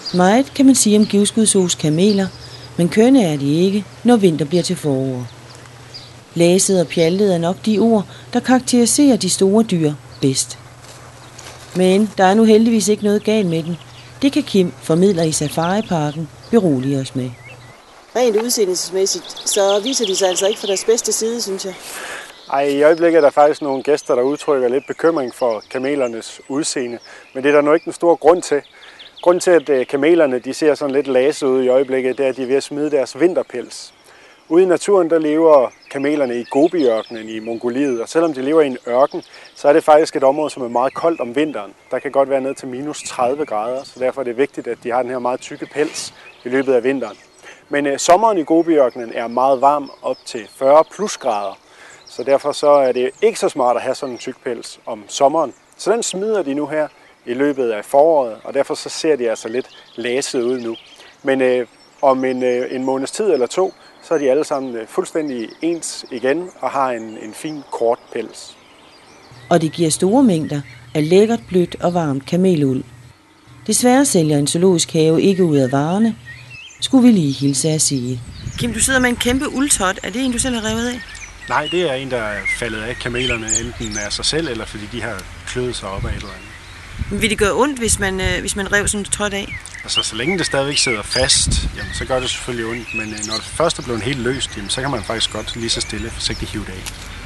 Meget kan man sige om Givskudsås kameler, men kønne er de ikke, når vinter bliver til forår. Læset og pjaltet er nok de ord, der karakteriserer de store dyr bedst. Men der er nu heldigvis ikke noget galt med dem. Det kan Kim, formidler i Safariparken, berolige os med. Rent udseendelsesmæssigt, så viser de sig altså ikke fra deres bedste side, synes jeg. Ej, i øjeblikket er der faktisk nogle gæster, der udtrykker lidt bekymring for kamelernes udseende. Men det er der nu ikke en stor grund til. Grunden til, at kamelerne de ser sådan lidt lasede ud i øjeblikket, det er, at de er ved at smide deres vinterpels. Ude i naturen, der lever kamelerne i Gobi-ørkenen i Mongoliet, og selvom de lever i en ørken, så er det faktisk et område, som er meget koldt om vinteren. Der kan godt være ned til minus 30 grader, så derfor er det vigtigt, at de har den her meget tykke pels i løbet af vinteren. Men sommeren i Gobi-ørkenen er meget varm, op til 40 plus grader, så derfor så er det ikke så smart at have sådan en tyk pels om sommeren. Så den smider de nu her i løbet af foråret, og derfor så ser de altså lidt lasede ud nu. Men om en måneds tid eller to, så er de alle sammen fuldstændig ens igen og har en fin kort pels. Og det giver store mængder af lækkert, blødt og varmt kameluld. Desværre sælger en zoologisk have ikke ud af varerne, skulle vi lige hilse at sige. Kim, du sidder med en kæmpe uldtot. Er det en, du selv har revet af? Nej, det er en, der er faldet af kamelerne, enten af sig selv, eller fordi de har kløet sig op af et eller andet. Men vil det gøre ondt, hvis man rev sådan en tot af? Altså, så længe det stadigvæk sidder fast, jamen, så gør det selvfølgelig ondt. Men når det først er blevet helt løst, jamen, så kan man faktisk godt lige så stille forsigtigt hive det af.